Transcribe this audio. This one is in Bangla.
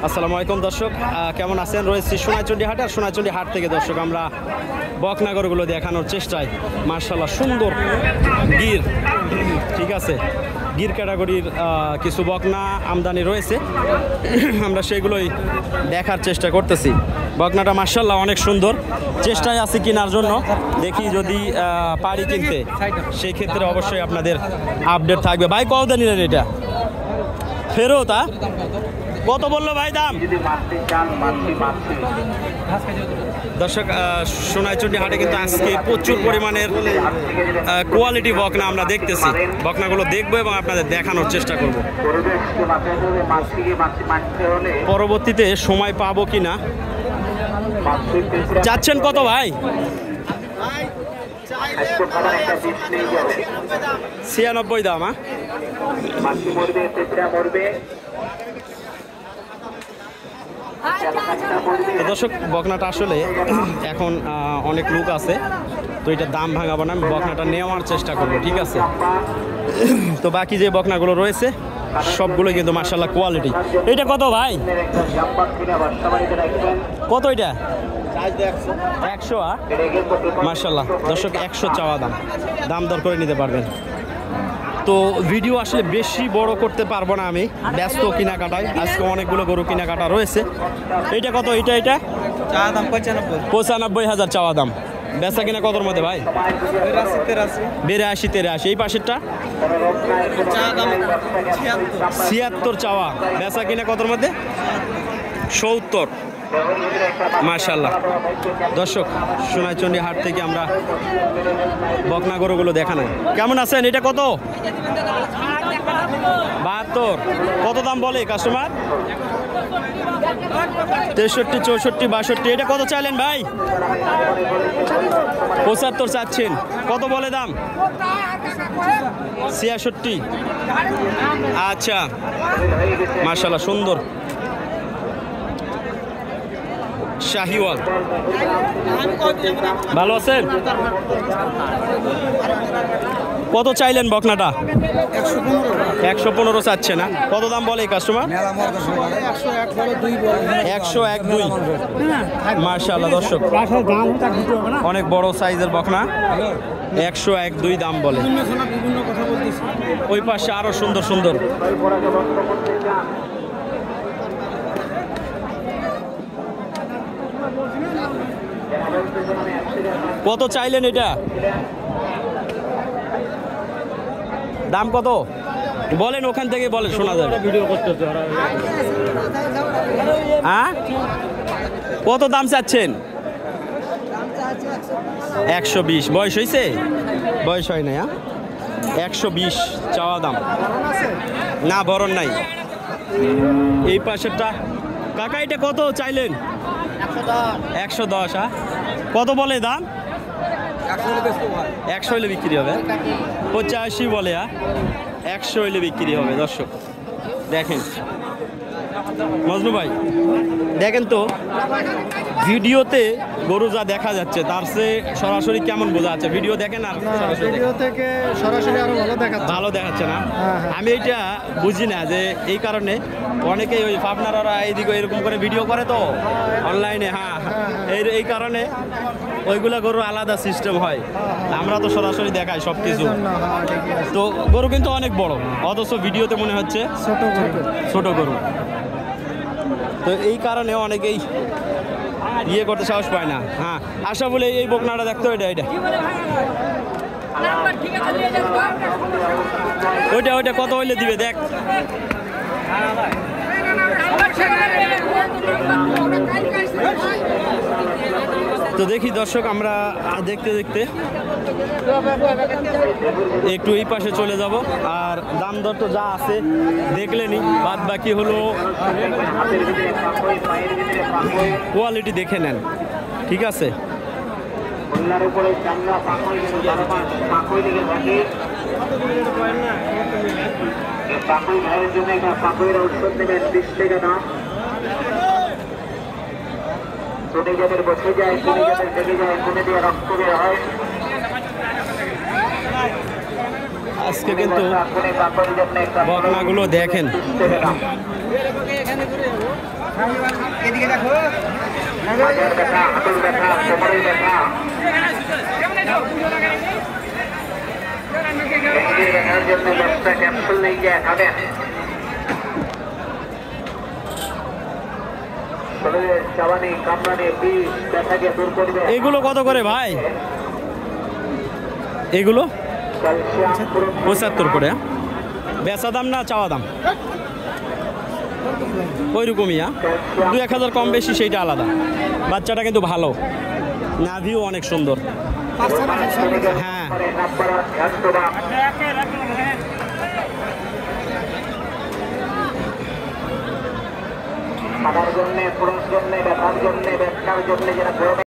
আসসালামু আলাইকুম দর্শক, কেমন আছেন? রয়েছি সোনাইচন্ডী হাট। আর সোনাইচন্ডী হাট থেকে দর্শক আমরা বকনাগরগুলো দেখানোর চেষ্টায়। মার্শাল্লাহ সুন্দর গির, ঠিক আছে, গির ক্যাটাগরির কিছু বকনা আমদানি রয়েছে, আমরা সেগুলোই দেখার চেষ্টা করতেছি। বকনাটা মার্শাল্লাহ অনেক সুন্দর, চেষ্টায় আছি কেনার জন্য, দেখি যদি পারি কিনতে, সেই ক্ষেত্রে অবশ্যই আপনাদের আপডেট থাকবে। ভাই কত নিলেন এটা? ফেরত? কত বললো ভাই দাম? দর্শক, সোনাইচন্ডী হাটে কিন্তু আজকে প্রচুর পরিমাণের কোয়ালিটি বকনা আমরা দেখতেছি। বকনাগুলো দেখবো এবং আপনাদের দেখানোর চেষ্টা করব। পরবর্তীতে সময় পাবো কিনা। যাচ্ছেন কত ভাই? 96 দাম। দর্শক, বকনাটা আসলে এখন অনেক লোক আছে, তো এটা দাম ভাঙাবো না, আমি বকনাটা নেওয়ার চেষ্টা করবো, ঠিক আছে? তো বাকি যে বকনাগুলো রয়েছে সবগুলো কিন্তু মার্শাল্লাহ কোয়ালিটি। এটা কত ভাই? কত এটা? 100। মার্শাল্লাহ দর্শক, 100 চাওয়া দাম, দাম দর করে নিতে পারবেন। তো ভিডিও আসলে বেশি বড় করতে পারবো না, আমি ব্যস্ত কেনাকাটায়। আজকে অনেকগুলো গরু কেনাকাটা রয়েছে। এইটা কত? এটা চাওয়া দাম 95,000 চাওয়া দাম। বেচা কিনা কতর মধ্যে ভাই? 82-83। এই পাশেরটা 76 চাওয়া, বেচা কিনা কতর মধ্যে? 70। মার্শাল্লাহ দর্শক, সোনাইচন্ডী হাট থেকে আমরা বকনা গরুগুলো দেখানো। কেমন আছেন? এটা কত? 72। কত দাম বলে কাস্টমার? 63, 64, 62। এটা কত চাইলেন ভাই? 75 চাচ্ছেন। কত বলে দাম? 66। আচ্ছা, মার্শাল্লাহ সুন্দর শাহিওয়াল। ভালো আছেন? কত চাইলেন বকনাটা? 115 চাচ্ছে না। কত দাম বলে কাস্টমার? 101-2। মার্শাল্লাহ দর্শক, অনেক বড় সাইজের বকনা, 101-2 দাম বলে। ওই পাশে আরো সুন্দর সুন্দর। কত চাইলেন এটা? দাম কত বলেন? ওখান থেকে বলেন, শোনা যাবে। ভিডিও করতেছে। হ্যাঁ, কত দাম চাচ্ছেন? 120। বয়স হয়েছে? বয়স হয় না। 120 চাওয়া দাম। না, বরণ নাই। এই পাশেরটা কাকা, এটা কত চাইলেন? 110। কত বলে দাম? 100 হইলে বিক্রি হবে। 85 বলে। 100 হইলে বিক্রি হবে। দর্শক দেখেন, মজনু ভাই দেখেন তো, ভিডিওতে গরু যা দেখা যাচ্ছে তার চেয়ে সরাসরি কেমন বোঝা যাচ্ছে? ভিডিও দেখেন আর ভিডিও থেকে সরাসরি আরো ভালো দেখাচ্ছে না। আমি এইটা বুঝি না, যে এই কারণে অনেকেই ওই পাবনারা এইদিকে এরকম করে ভিডিও করে তো অনলাইনে। হ্যাঁ, এই কারণে ওইগুলা গরু আলাদা সিস্টেম হয়, আমরা তো সরাসরি দেখাই সব কিছু। তো গরু কিন্তু অনেক বড়, অথচ ভিডিওতে মনে হচ্ছে ছোট গরু। তো এই কারণে অনেকেই ইয়ে করতে সাহস পায় না। হ্যাঁ, আশা বলে এই বকনাটা দেখতে। ওইটা কত হইলে দিবে দেখ। তো দেখি দর্শক, আমরা দেখতে দেখতে একটু এই পাশে চলে যাব। আর দাম দর তো যা আছে দেখলেনি, বাদ বাকি হলো কোয়ালিটি দেখে নেন, ঠিক আছে? আজকে কিন্তু বকনাগুলো দেখেন, এদিকে দেখো মাজার ব্যথা, হাঁটুর ব্যথা, কোমরের ব্যথা, পেশির ব্যথার জন্য 10টা ক্যাপসুল নিয়ে গিয়ে খাবেন। শরীরের চাবানি, কামড়ানি, বিষ ব্যথাকে দূর করবে। এগুলো কত করে ভাই? এগুলো ক্যালসিয়াম 75 করে। বেচা দাম না চাওয়া দাম? ওই রকমই। 2-1000 কম বেশি সেইটা আলাদা। বাচ্চাটা কিন্তু ভালো, নাভিও অনেক সুন্দর। হ্যাঁ খাবার জন্য, পুরুষ জন্য, ব্যথার জন্য, ব্যথার জন্য যারা